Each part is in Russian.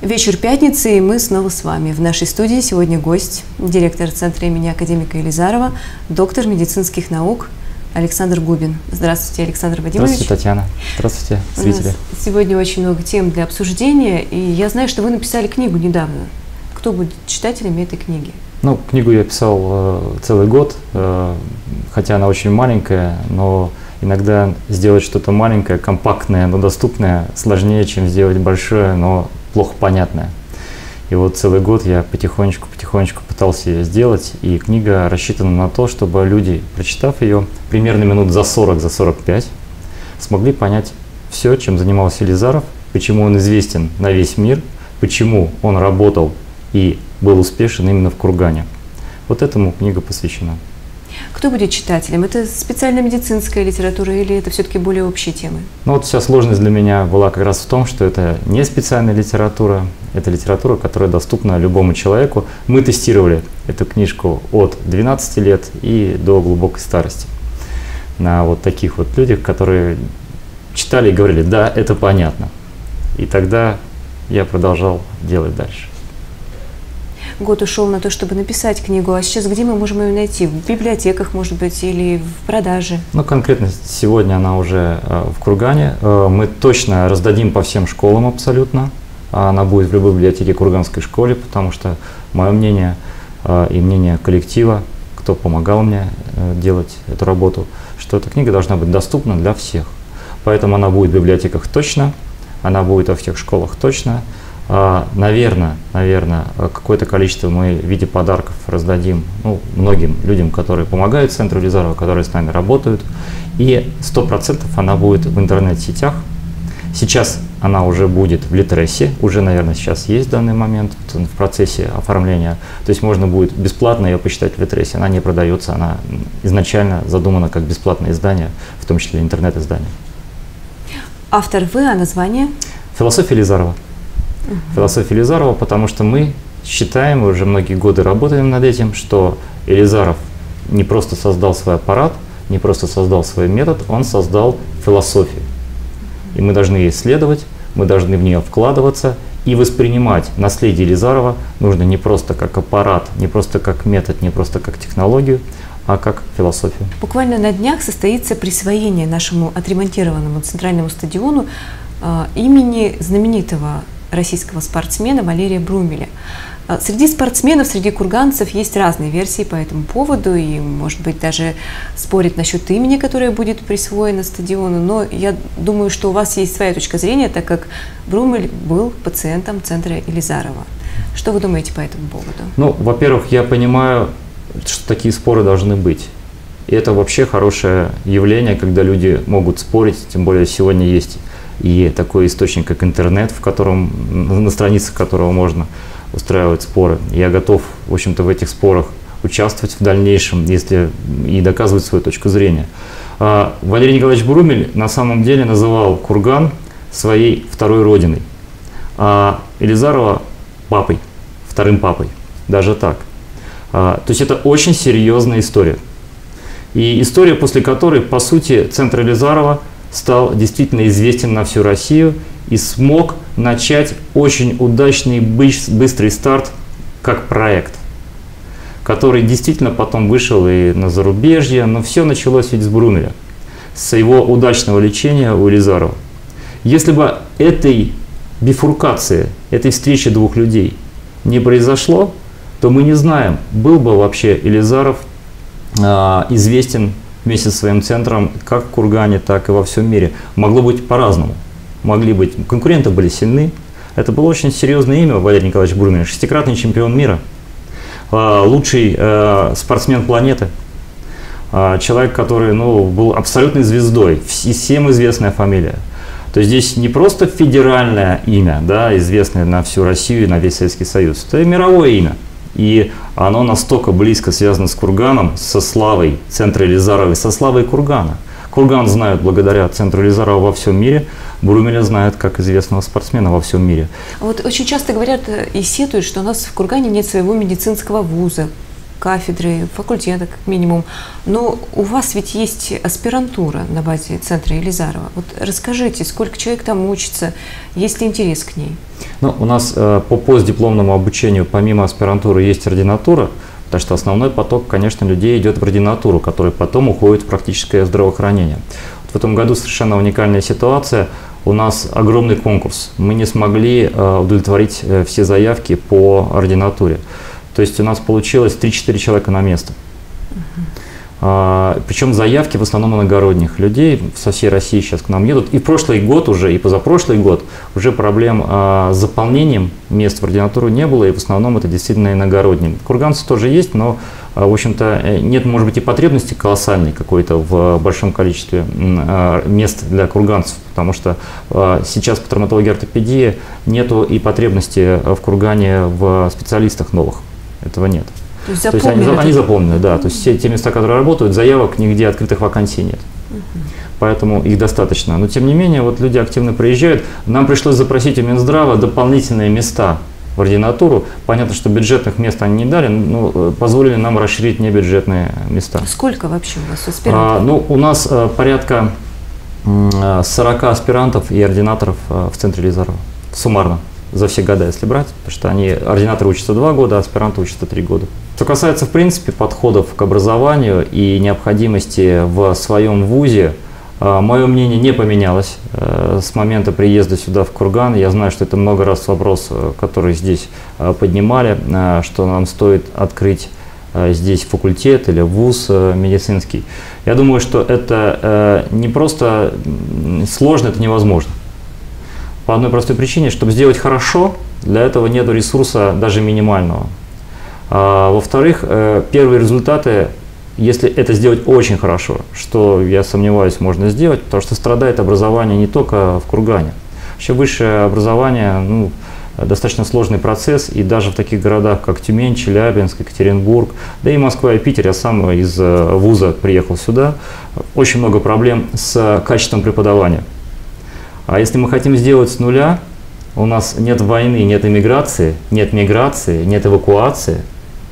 Вечер пятницы, и мы снова с вами. В нашей студии сегодня гость, директор Центра имени академика Елизарова, доктор медицинских наук Александр Губин. Здравствуйте, Александр Вадимович. Здравствуйте, Татьяна. Здравствуйте, зрители. У нас сегодня очень много тем для обсуждения, и я знаю, что вы написали книгу недавно. Кто будет читателями этой книги? Ну, книгу я писал целый год, хотя она очень маленькая, но иногда сделать что-то маленькое, компактное, но доступное сложнее, чем сделать большое, но плохо понятное. И вот целый год я потихонечку пытался ее сделать, и книга рассчитана на то, чтобы люди, прочитав ее примерно минут за 40, за 45, смогли понять все, чем занимался Елизаров, почему он известен на весь мир, почему он работал и был успешен именно в Кургане. Вот этому книга посвящена. Кто будет читателем? Это специальная медицинская литература или это все-таки более общие темы? Ну вот вся сложность для меня была как раз в том, что это не специальная литература, это литература, которая доступна любому человеку. Мы тестировали эту книжку от 12 лет и до глубокой старости на вот таких вот людях, которые читали и говорили: да, это понятно. И тогда я продолжал делать дальше. Год ушел на то, чтобы написать книгу, а сейчас где мы можем ее найти? В библиотеках, может быть, или в продаже? Ну, конкретно сегодня она уже в Кургане. Мы точно раздадим по всем школам абсолютно. Она будет в любой библиотеке Курганской школы, потому что мое мнение и мнение коллектива, кто помогал мне делать эту работу, что эта книга должна быть доступна для всех. Поэтому она будет в библиотеках точно, она будет во всех школах точно. Наверное, какое-то количество мы в виде подарков раздадим многим людям, которые помогают Центру Елизарова, которые с нами работают. И 100% она будет в интернет-сетях. Сейчас она уже будет в Литресе, уже, наверное, сейчас есть в данный момент в процессе оформления. То есть можно будет бесплатно ее почитать в Литресе. Она не продается, она изначально задумана как бесплатное издание, в том числе интернет-издание. Автор вы, а название? Философия Елизарова. Философия Елизарова, потому что мы считаем, уже многие годы работаем над этим, что Елизаров не просто создал свой аппарат, не просто создал свой метод, он создал философию. И мы должны ей исследовать, мы должны в нее вкладываться и воспринимать наследие Елизарова нужно не просто как аппарат, не просто как метод, не просто как технологию, а как философию. Буквально на днях состоится присвоение нашему отремонтированному центральному стадиону имени знаменитого российского спортсмена Валерия Брумеля. Среди спортсменов, среди курганцев есть разные версии по этому поводу, и, может быть, даже спорят насчет имени, которое будет присвоено стадиону, но я думаю, что у вас есть своя точка зрения, так как Брумель был пациентом Центра Елизарова. Что вы думаете по этому поводу? Ну, во-первых, я понимаю, что такие споры должны быть. И это вообще хорошее явление, когда люди могут спорить, тем более сегодня есть и такой источник, как интернет, в котором, на страницах которого можно устраивать споры. Я готов, в общем-то, в этих спорах участвовать в дальнейшем, если и доказывать свою точку зрения. Валерий Николаевич Брумель на самом деле называл Курган своей второй родиной, а Елизарова папой, вторым папой, даже так. То есть это очень серьезная история. И история, после которой, по сути, Центр Елизарова стал действительно известен на всю Россию и смог начать очень удачный быстрый старт как проект, который действительно потом вышел и на зарубежье, но все началось ведь с Брумеля, с его удачного лечения у Елизарова. Если бы этой бифуркации, этой встречи двух людей не произошло, то мы не знаем, был бы вообще Елизаров известен вместе со своим центром как в Кургане, так и во всем мире. Могло быть по-разному. Конкуренты были сильны. Это было очень серьезное имя, Валерий Николаевич Брумель, шестикратный чемпион мира, лучший спортсмен планеты, человек, который был абсолютной звездой, всем известная фамилия. То есть здесь не просто федеральное имя, да, известное на всю Россию и на весь Советский Союз, это и мировое имя. И оно настолько близко связано с Курганом, со славой Центра Елизарова и со славой Кургана. Курган знают благодаря Центру Елизарова во всем мире, Брумеля знают как известного спортсмена во всем мире. Вот очень часто говорят и сетуют, что у нас в Кургане нет своего медицинского вуза. кафедры, факультета как минимум, но у вас ведь есть аспирантура на базе центра Елизарова. Вот расскажите, сколько человек там учится, есть ли интерес к ней? Ну, у нас по постдипломному обучению помимо аспирантуры есть ординатура, потому что основной поток, конечно, людей идет в ординатуру, который потом уходит в практическое здравоохранение. Вот в этом году совершенно уникальная ситуация. У нас огромный конкурс. Мы не смогли удовлетворить все заявки по ординатуре. То есть у нас получилось 3-4 человека на место. Причем заявки в основном иногородних людей со всей России сейчас к нам едут. И прошлый год уже, и позапрошлый год уже проблем с заполнением мест в ординатуру не было, и в основном это действительно иногородние. Курганцы тоже есть, но, в общем-то, нет, может быть, и потребности колоссальной какой-то в большом количестве мест для курганцев, потому что сейчас по травматологии и ортопедии нету и потребности в Кургане в специалистах новых. Этого нет. То есть они заполнены, да. То есть все те места, которые работают, заявок нигде открытых вакансий нет. Поэтому их достаточно. Но тем не менее, вот люди активно приезжают. Нам пришлось запросить у Минздрава дополнительные места в ординатуру. Понятно, что бюджетных мест они не дали, но позволили нам расширить небюджетные места. Сколько вообще у вас аспирантов? Ну, у нас порядка 40 аспирантов и ординаторов в центре Елизарова. Суммарно. За все года, если брать, потому что ординаторы учатся 2 года, а аспиранты учатся 3 года. Что касается, в принципе, подходов к образованию и необходимости в своем вузе, мое мнение не поменялось с момента приезда сюда, в Курган. Я знаю, что это много раз вопрос, который здесь поднимали, что нам стоит открыть здесь факультет или вуз медицинский. Я думаю, что это не просто сложно, это невозможно. По одной простой причине, чтобы сделать хорошо, для этого нет ресурса даже минимального. Во-вторых, первые результаты, если это сделать очень хорошо, что, я сомневаюсь, можно сделать, потому что страдает образование не только в Кургане. Вообще высшее образование, достаточно сложный процесс, и даже в таких городах, как Тюмень, Челябинск, Екатеринбург, да и Москва и Питер, я сам из вуза приехал сюда, очень много проблем с качеством преподавания. А если мы хотим сделать с нуля, у нас нет войны, нет иммиграции, нет миграции, нет эвакуации,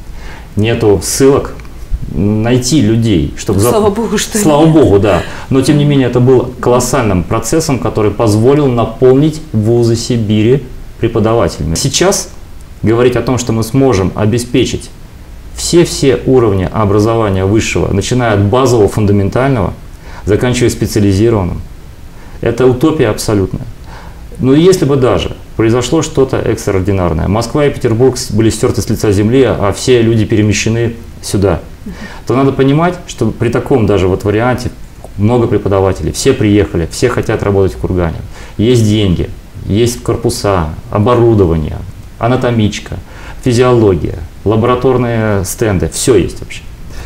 нету ссылок, найти людей, чтобы... Слава Богу, что Слава нет. Богу, да. Но тем не менее это был колоссальным процессом, который позволил наполнить вузы Сибири преподавателями. Сейчас говорить о том, что мы сможем обеспечить все уровни образования высшего, начиная от базового, фундаментального, заканчивая специализированным, это утопия абсолютная. Но если бы даже произошло что-то экстраординарное, Москва и Петербург были стерты с лица земли, а все люди перемещены сюда, то надо понимать, что при таком даже вот варианте много преподавателей, все приехали, все хотят работать в Кургане. Есть деньги, есть корпуса, оборудование, анатомичка, физиология, лабораторные стенды, все есть вообще.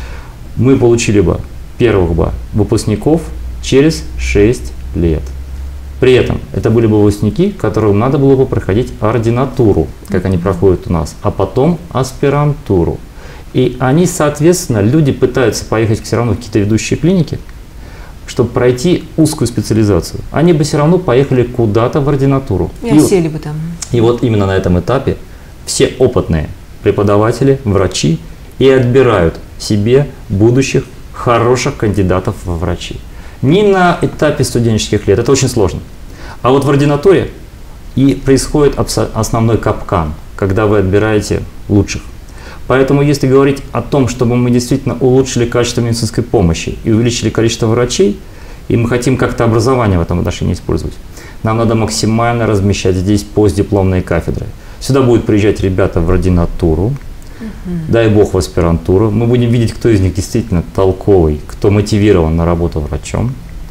Мы получили бы первых выпускников через 6 лет. При этом это были бы выпускники, которым надо было бы проходить ординатуру, как они проходят у нас, а потом аспирантуру. И они, соответственно, люди пытаются поехать все равно в какие-то ведущие клиники, чтобы пройти узкую специализацию. Они бы все равно поехали куда-то в ординатуру. И осели бы там. И вот именно на этом этапе все опытные преподаватели, врачи и отбирают себе будущих хороших кандидатов во врачи. Не на этапе студенческих лет, это очень сложно. А вот в ординатуре и происходит основной капкан, когда вы отбираете лучших. Поэтому если говорить о том, чтобы мы действительно улучшили качество медицинской помощи и увеличили количество врачей, и мы хотим как-то образование в этом отношении использовать, нам надо максимально размещать здесь постдипломные кафедры. Сюда будут приезжать ребята в ординатуру, дай бог в аспирантуру. Мы будем видеть, кто из них действительно толковый, кто мотивирован на работу врачом,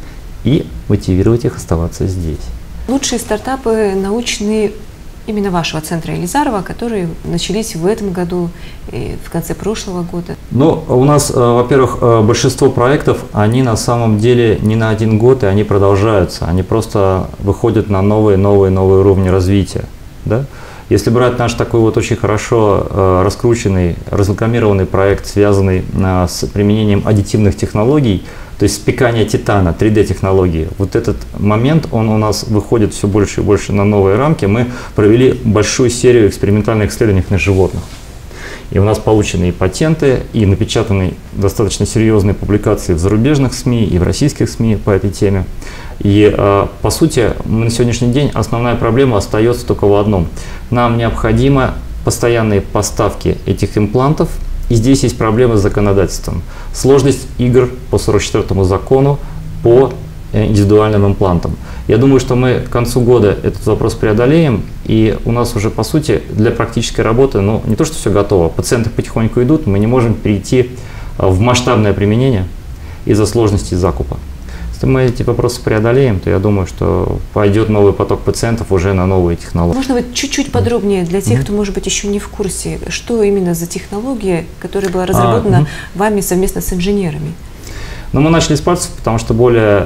и мотивировать их оставаться здесь. Лучшие стартапы научные именно вашего центра Елизарова, которые начались в этом году и в конце прошлого года? Ну, у нас, во-первых, большинство проектов, они на самом деле не на 1 год, и они продолжаются. Они просто выходят на новые уровни развития. Да? Если брать наш такой вот очень хорошо раскрученный, разрекламированный проект, связанный с применением аддитивных технологий, то есть спекание титана, 3D-технологии, вот этот момент, он у нас выходит все больше и больше на новые рамки. Мы провели большую серию экспериментальных исследований на животных. И у нас получены и патенты, и напечатаны достаточно серьезные публикации в зарубежных СМИ и в российских СМИ по этой теме. И по сути на сегодняшний день основная проблема остается только в одном. Нам необходимы постоянные поставки этих имплантов. И здесь есть проблемы с законодательством. Сложность игр по 44-му закону по индивидуальным имплантам. Я думаю, что мы к концу года этот вопрос преодолеем, и у нас уже, по сути, для практической работы, ну, не то, что все готово, пациенты потихоньку идут, мы не можем перейти в масштабное применение из-за сложности закупа. Если мы эти вопросы преодолеем, то я думаю, что пойдет новый поток пациентов уже на новые технологии. Можно быть чуть-чуть подробнее для тех, кто, может быть, еще не в курсе, что именно за технология, которая была разработана вами совместно с инженерами? Ну, мы начали с пальцев, потому что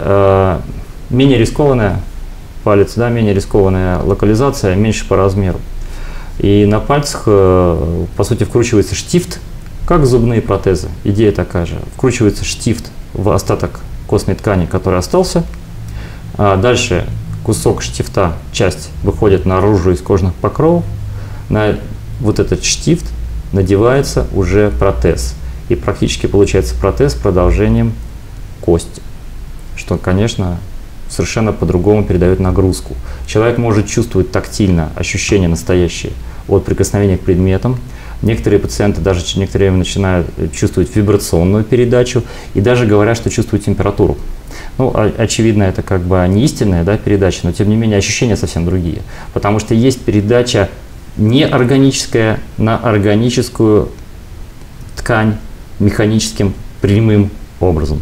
менее рискованная палец, да, менее рискованная локализация, меньше по размеру. И на пальцах, по сути, вкручивается штифт, как зубные протезы. Идея такая же. Вкручивается штифт в остаток костной ткани, который остался. Дальше кусок штифта, часть выходит наружу из кожных покровов. На вот этот штифт надевается уже протез. И практически получается протез с продолжением кости, что, конечно, совершенно по-другому передает нагрузку. Человек может чувствовать тактильно ощущения настоящие от прикосновения к предметам. Некоторые пациенты даже через некоторое время начинают чувствовать вибрационную передачу и даже говорят, что чувствуют температуру. Ну, очевидно, это как бы не истинная, да, передача, но тем не менее ощущения совсем другие. Потому что есть передача неорганическая на органическую ткань механическим прямым образом.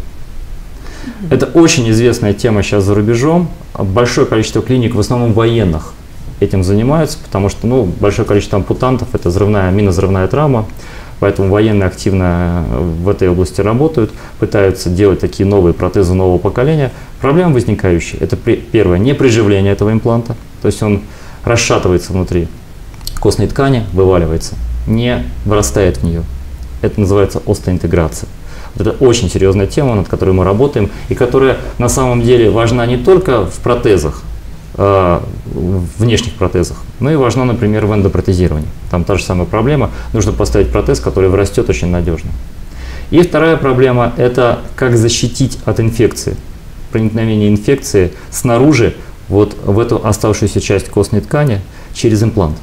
Это очень известная тема сейчас за рубежом. Большое количество клиник, в основном военных, этим занимаются, потому что, ну, большое количество ампутантов – это минно-взрывная травма, поэтому военные активно в этой области работают, пытаются делать такие новые протезы нового поколения. Проблема возникающая – это первое – неприживление этого импланта, то есть он расшатывается внутри костной ткани, вываливается, не врастает в нее. Это называется остеоинтеграция. Это очень серьезная тема, над которой мы работаем, и которая на самом деле важна не только в протезах, в внешних протезах, но и важна, например, в эндопротезировании. Там та же самая проблема. Нужно поставить протез, который врастет очень надежно. И вторая проблема – это как защитить от инфекции, проникновения инфекции снаружи, вот в эту оставшуюся часть костной ткани через имплант,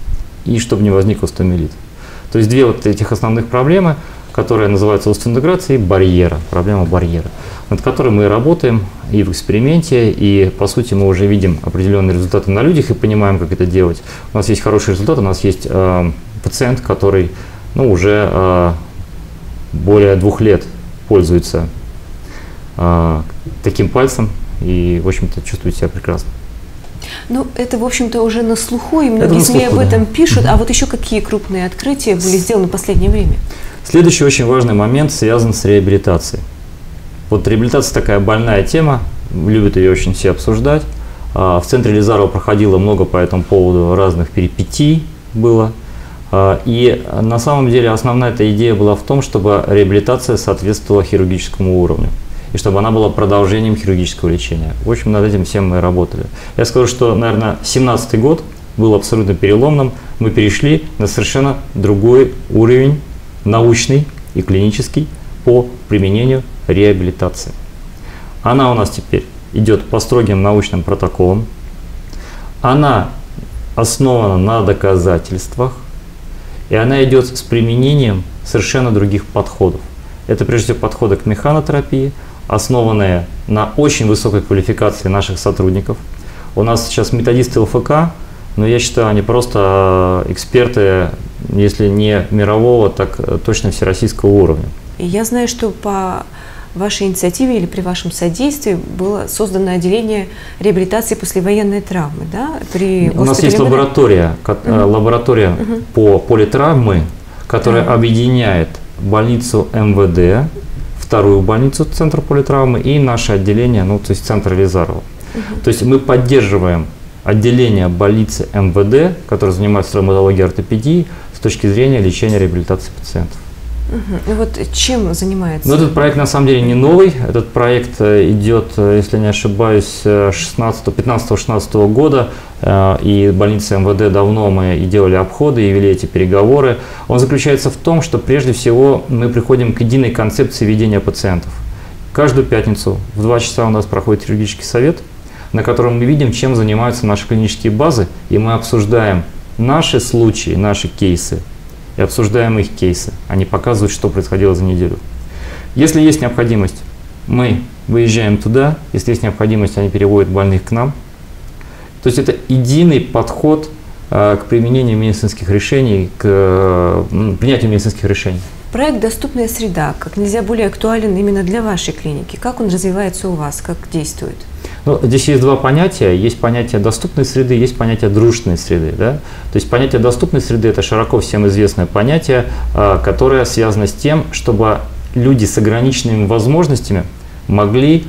и чтобы не возник остеомиелит. То есть две вот этих основных проблемы, которая называется остеоинтеграцией барьера, проблема барьера, над которой мы работаем и в эксперименте, и по сути мы уже видим определенные результаты на людях и понимаем, как это делать. У нас есть хороший результат, у нас есть пациент, который уже более 2 лет пользуется таким пальцем и, в общем-то, чувствует себя прекрасно. Ну, это, в общем-то, уже на слуху, и многие СМИ об этом пишут. А вот еще какие крупные открытия были сделаны в последнее время? Следующий очень важный момент связан с реабилитацией. Вот реабилитация такая больная тема, любят ее очень все обсуждать. В центре Лизарова проходило много по этому поводу разных перипетий было. И на самом деле основная эта идея была в том, чтобы реабилитация соответствовала хирургическому уровню. И чтобы она была продолжением хирургического лечения. В общем, над этим всем мы работали. Я скажу, что, наверное, 2017 год был абсолютно переломным. Мы перешли на совершенно другой уровень, научный и клинический, по применению реабилитации. Она у нас теперь идет по строгим научным протоколам. Она основана на доказательствах. И она идет с применением совершенно других подходов. Это прежде всего подходы к механотерапии, основанные на очень высокой квалификации наших сотрудников. У нас сейчас методисты ЛФК, но я считаю, они просто эксперты, если не мирового, так точно всероссийского уровня. Я знаю, что по вашей инициативе или при вашем содействии было создано отделение реабилитации послевоенной травмы, да? У нас есть лаборатория, по политравмы, которая объединяет больницу МВД, вторую больницу, центр политравмы, и наше отделение, то есть центр Лизарова. То есть мы поддерживаем отделение больницы МВД, которое занимается травматологией и ортопедией, с точки зрения лечения и реабилитации пациентов. И вот чем занимается? Но этот проект на самом деле не новый. Этот проект идет, если не ошибаюсь, 15-16 года. И больницы МВД давно мы и делали обходы, и вели эти переговоры. Он заключается в том, что прежде всего мы приходим к единой концепции ведения пациентов. Каждую пятницу в 2 часа у нас проходит хирургический совет, на котором мы видим, чем занимаются наши клинические базы, и мы обсуждаем наши случаи, наши кейсы, и обсуждаем их кейсы. Они показывают, что происходило за неделю. Если есть необходимость, мы выезжаем туда. Если есть необходимость, они переводят больных к нам. То есть это единый подход к применению медицинских решений, к принятию медицинских решений. Проект «Доступная среда» как нельзя более актуален именно для вашей клиники. Как он развивается у вас, как действует? Ну, здесь есть 2 понятия. Есть понятие доступной среды, есть понятие дружественной среды. Да? То есть понятие доступной среды – это широко всем известное понятие, которое связано с тем, чтобы люди с ограниченными возможностями могли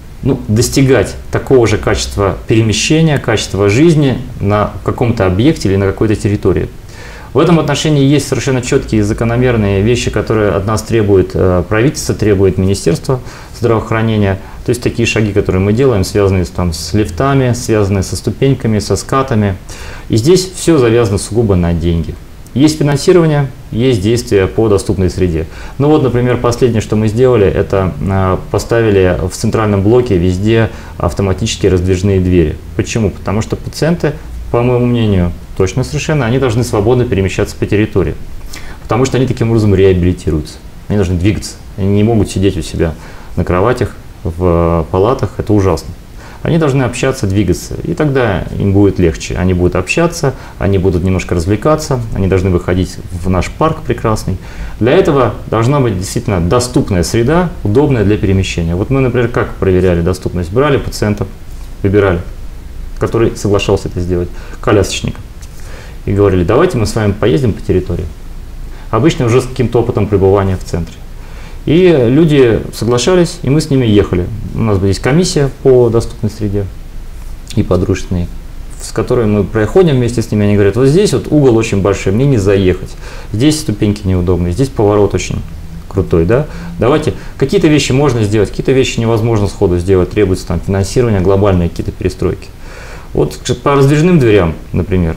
достигать такого же качества перемещения, качества жизни на каком-то объекте или на какой-то территории. В этом отношении есть совершенно четкие и закономерные вещи, которые от нас требует правительство, требует Министерство здравоохранения. То есть такие шаги, которые мы делаем, связанные с лифтами, связанные со ступеньками, со скатами. И здесь все завязано сугубо на деньги. Есть финансирование, есть действия по доступной среде. Ну вот, например, последнее, что мы сделали, это поставили в центральном блоке везде автоматические раздвижные двери. Почему? Потому что пациенты, по моему мнению, точно совершенно, они должны свободно перемещаться по территории. Потому что они таким образом реабилитируются. Они должны двигаться. Они не могут сидеть у себя на кроватях, в палатах. Это ужасно. Они должны общаться, двигаться. И тогда им будет легче. Они будут общаться, они будут немножко развлекаться, они должны выходить в наш парк прекрасный. Для этого должна быть действительно доступная среда, удобная для перемещения. Вот мы, например, как проверяли доступность? Брали пациента, выбирали, который соглашался это сделать, колясочника. И говорили, давайте мы с вами поездим по территории. Обычно уже с каким-то опытом пребывания в центре. И люди соглашались, и мы с ними ехали. У нас есть комиссия по доступной среде и по дружественной, с которой мы проходим вместе с ними. Они говорят, вот здесь вот угол очень большой, мне не заехать. Здесь ступеньки неудобные, здесь поворот очень крутой. Да? Давайте, какие-то вещи можно сделать, какие-то вещи невозможно сходу сделать, требуется там финансирование, глобальные какие-то перестройки. Вот по раздвижным дверям, например,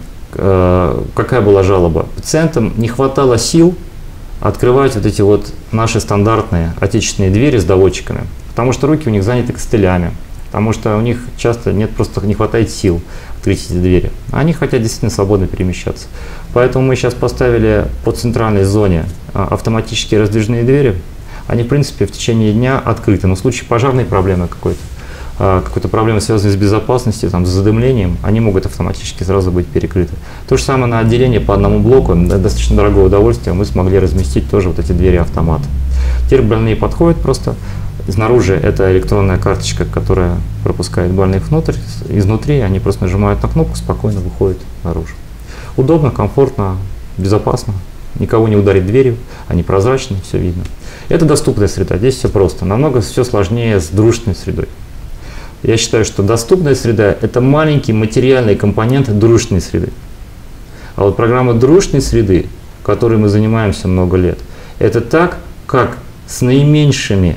какая была жалоба? Пациентам не хватало сил открывать вот эти вот наши стандартные отечественные двери с доводчиками, потому что руки у них заняты костылями, потому что у них часто просто не хватает сил открыть эти двери. Они хотят действительно свободно перемещаться. Поэтому мы сейчас поставили по центральной зоне автоматические раздвижные двери. Они, в принципе, в течение дня открыты. Но в случае пожарной проблемы какой-то проблемы, связанной с безопасностью, с задымлением, они могут автоматически сразу быть перекрыты. То же самое на отделении по одному блоку, достаточно дорогое удовольствие, мы смогли разместить тоже вот эти двери-автоматы. Теперь больные подходят просто. Снаружи это электронная карточка, которая пропускает больных внутрь. Изнутри они просто нажимают на кнопку, спокойно выходят наружу. Удобно, комфортно, безопасно. Никого не ударит дверью, они прозрачные, все видно. Это доступная среда, здесь все просто. Намного все сложнее с дружественной средой. Я считаю, что доступная среда – это маленький материальный компонент дружественной среды. А вот программа дружественной среды, которой мы занимаемся много лет, это так, как с наименьшими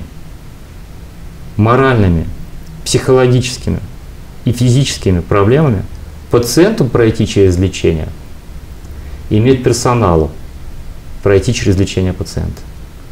моральными, психологическими и физическими проблемами пациенту пройти через лечение и медперсоналу пройти через лечение пациента.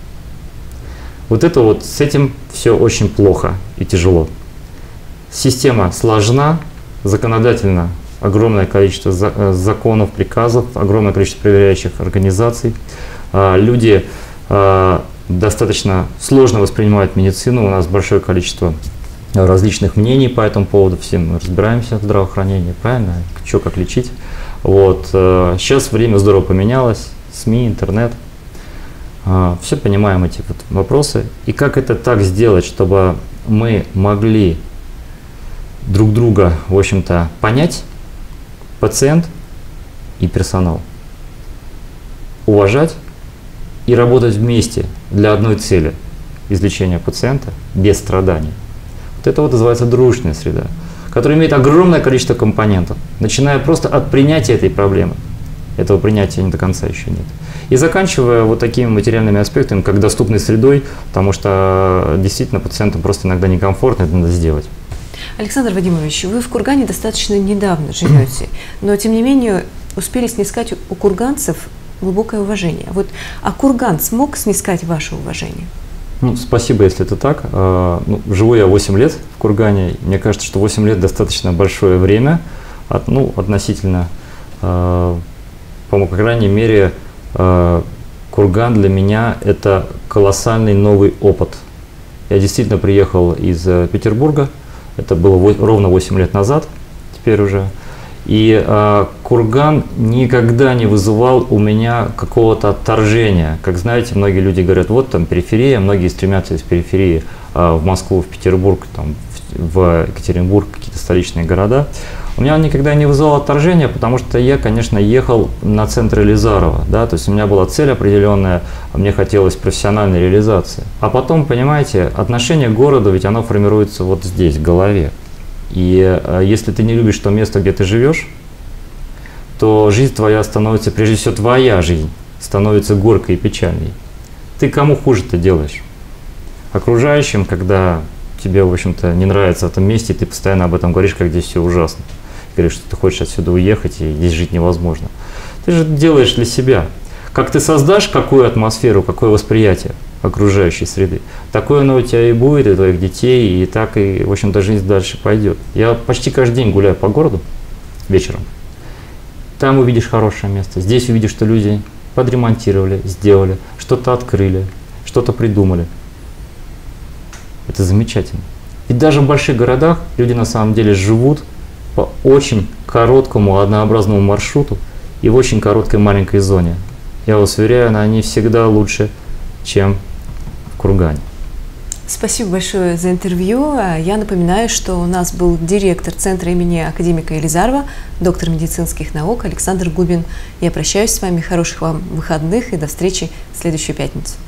Вот это вот, с этим все очень плохо и тяжело. Система сложна, законодательно огромное количество законов, приказов, огромное количество проверяющих организаций. Люди достаточно сложно воспринимают медицину, у нас большое количество различных мнений по этэтому поводу, все мы разбираемся в здравоохранении, правильно, что как лечить. Вот. Сейчас время здорово поменялось, СМИ, интернет, все понимаем эти вот вопросы. И как это так сделать, чтобы мы могли друг друга, в общем-то, понять, пациент и персонал, уважать и работать вместе для одной цели – излечения пациента без страданий. Вот это вот называется дружественная среда, которая имеет огромное количество компонентов, начиная просто от принятия этой проблемы, этого принятия не до конца еще нет. И заканчивая вот такими материальными аспектами, как доступной средой, потому что действительно пациентам просто иногда некомфортно, это надо сделать. Александр Вадимович, вы в Кургане достаточно недавно живете, но тем не менее успели снискать у курганцев глубокое уважение. А Курган смог снискать ваше уважение? Ну, спасибо, если это так. Живу я 8 лет в Кургане. Мне кажется, что 8 лет достаточно большое время, относительно, по крайней мере, Курган для меня – это колоссальный новый опыт. Я действительно приехал из Петербурга, это было ровно 8 лет назад, теперь уже. И Курган никогда не вызывал у меня какого-то отторжения. Как знаете, многие люди говорят, вот там периферия, многие стремятся из периферии в Москву, в Петербург, там, в Екатеринбург, какие-то столичные города. У меня он никогда не вызывал отторжения, потому что я, конечно, ехал на центр Елизарова, да, то есть у меня была цель определенная, мне хотелось профессиональной реализации. А потом, понимаете, отношение к городу, ведь оно формируется вот здесь, в голове. И если ты не любишь то место, где ты живешь, то жизнь твоя становится, прежде всего, твоя жизнь становится горькой и печальной. Ты кому хуже ты делаешь? Окружающим, когда тебе, в общем-то, не нравится в этом месте, и ты постоянно об этом говоришь, как здесь все ужасно. Говоришь, что ты хочешь отсюда уехать, и здесь жить невозможно. Ты же делаешь для себя. Как ты создашь какую атмосферу, какое восприятие окружающей среды, такое оно у тебя и будет, и твоих детей, и так, и, в общем-то, жизнь дальше пойдет. Я почти каждый день гуляю по городу вечером. Там увидишь хорошее место, здесь увидишь, что люди подремонтировали, сделали, что-то открыли, что-то придумали. Это замечательно. И даже в больших городах люди на самом деле живут по очень короткому, однообразному маршруту и в очень короткой маленькой зоне. Я вас уверяю, они всегда лучше, чем в Кургане. Спасибо большое за интервью. Я напоминаю, что у нас был директор Центра имени академика Елизарова, доктор медицинских наук Александр Губин. Я прощаюсь с вами. Хороших вам выходных и до встречи в следующую пятницу.